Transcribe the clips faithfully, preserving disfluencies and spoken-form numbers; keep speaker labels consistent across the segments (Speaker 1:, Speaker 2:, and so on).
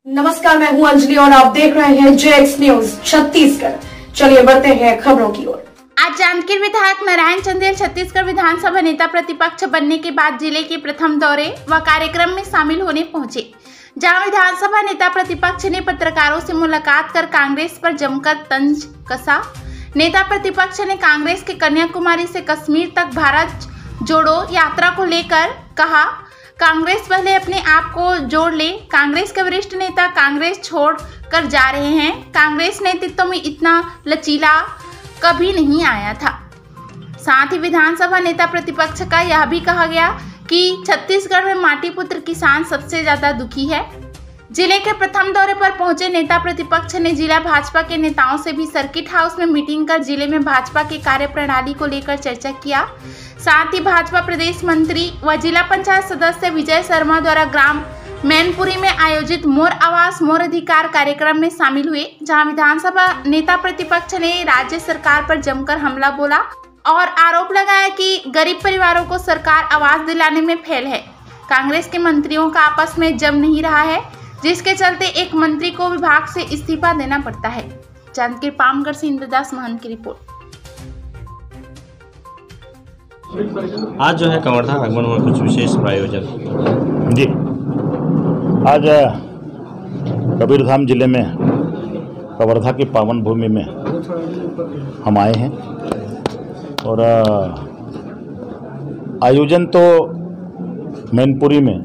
Speaker 1: नमस्कार, मैं हूं अंजलि और आप देख रहे हैं जे एक्स न्यूज छत्तीसगढ़। चलिए बढ़ते हैं खबरों की ओर।
Speaker 2: आज जांजगीर विधायक नारायण चंदेल छत्तीसगढ़ विधानसभा नेता प्रतिपक्ष बनने के बाद जिले के प्रथम दौरे व कार्यक्रम में शामिल होने पहुंचे, जहां विधानसभा नेता प्रतिपक्ष ने पत्रकारों से मुलाकात कर कांग्रेस पर जमकर तंज कसा। नेता प्रतिपक्ष ने कांग्रेस के कन्याकुमारी से कश्मीर तक भारत जोड़ो यात्रा को लेकर कहा, कांग्रेस पहले अपने आप को जोड़ ले। कांग्रेस के वरिष्ठ नेता कांग्रेस छोड़ कर जा रहे हैं। कांग्रेस नेतृत्व में इतना लचीला कभी नहीं आया था। साथ ही विधानसभा नेता प्रतिपक्ष का यह भी कहा गया कि छत्तीसगढ़ में माटी पुत्र किसान सबसे ज्यादा दुखी है। जिले के प्रथम दौरे पर पहुंचे नेता प्रतिपक्ष ने जिला भाजपा के नेताओं से भी सर्किट हाउस में मीटिंग कर जिले में भाजपा की कार्यप्रणाली को लेकर चर्चा किया। साथ ही भाजपा प्रदेश मंत्री व जिला पंचायत सदस्य विजय शर्मा द्वारा ग्राम मैनपुरी में आयोजित मोर आवास मोर अधिकार कार्यक्रम में शामिल हुए, जहां विधानसभा नेता प्रतिपक्ष ने राज्य सरकार पर जमकर हमला बोला और आरोप लगाया कि गरीब परिवारों को सरकार आवास दिलाने में फेल है। कांग्रेस के मंत्रियों का आपस में जम नहीं रहा है, जिसके चलते एक मंत्री को विभाग से इस्तीफा देना पड़ता है। जांजगीर पामगढ़ से इंद्रदास महंत की रिपोर्ट।
Speaker 3: आज जो है कवर्धा आगमन हुआ, कुछ विशेष प्रायोजन
Speaker 4: जी। आज कबीरधाम जिले में कवर्धा की पावन भूमि में हम आए हैं और आयोजन तो मैनपुरी में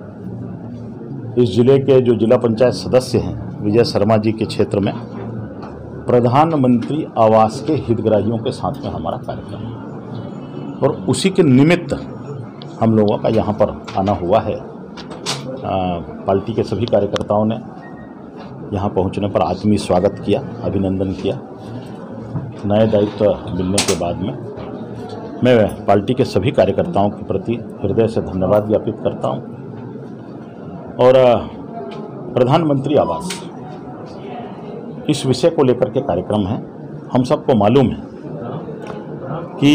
Speaker 4: इस जिले के जो जिला पंचायत सदस्य हैं विजय शर्मा जी के क्षेत्र में प्रधानमंत्री आवास के हितग्राहियों के साथ में हमारा कार्यक्रम है और उसी के निमित्त हम लोगों का यहाँ पर आना हुआ है। आ, पार्टी के सभी कार्यकर्ताओं ने यहाँ पहुँचने पर आत्मीय स्वागत किया, अभिनंदन किया। नए दायित्व मिलने के बाद में मैं पार्टी के सभी कार्यकर्ताओं के प्रति हृदय से धन्यवाद ज्ञापित करता हूँ। और प्रधानमंत्री आवास इस विषय को लेकर के कार्यक्रम है। हम सबको मालूम है कि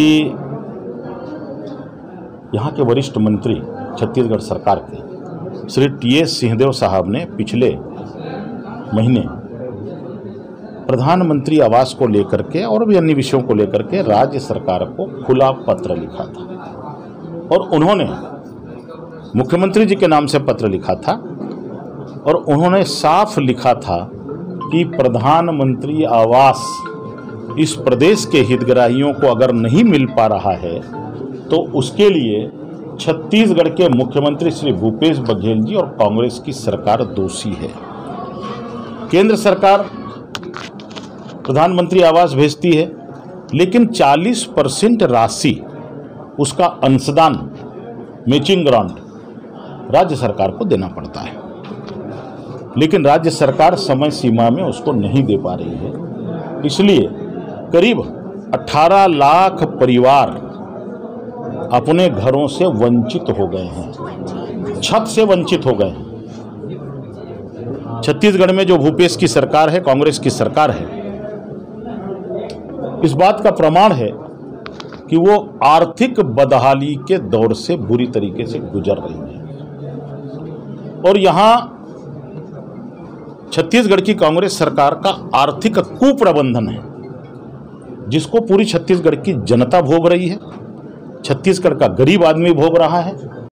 Speaker 4: यहाँ के वरिष्ठ मंत्री छत्तीसगढ़ सरकार के श्री टी एस सिंहदेव साहब ने पिछले महीने प्रधानमंत्री आवास को लेकर के और भी अन्य विषयों को लेकर के राज्य सरकार को खुला पत्र लिखा था और उन्होंने मुख्यमंत्री जी के नाम से पत्र लिखा था और उन्होंने साफ लिखा था कि प्रधानमंत्री आवास इस प्रदेश के हितग्राहियों को अगर नहीं मिल पा रहा है तो उसके लिए छत्तीसगढ़ के मुख्यमंत्री श्री भूपेश बघेल जी और कांग्रेस की सरकार दोषी है। केंद्र सरकार प्रधानमंत्री आवास भेजती है, लेकिन चालीस परसेंट राशि उसका अंशदान मैचिंग ग्रांट राज्य सरकार को देना पड़ता है, लेकिन राज्य सरकार समय सीमा में उसको नहीं दे पा रही है। इसलिए करीब अठारह लाख परिवार अपने घरों से वंचित हो गए हैं, छत से वंचित हो गए हैं। छत्तीसगढ़ में जो भूपेश की सरकार है, कांग्रेस की सरकार है, इस बात का प्रमाण है कि वो आर्थिक बदहाली के दौर से बुरी तरीके से गुजर रही है। और यहाँ छत्तीसगढ़ की कांग्रेस सरकार का आर्थिक कुप्रबंधन है, जिसको पूरी छत्तीसगढ़ की जनता भोग रही है, छत्तीसगढ़ का गरीब आदमी भोग रहा है।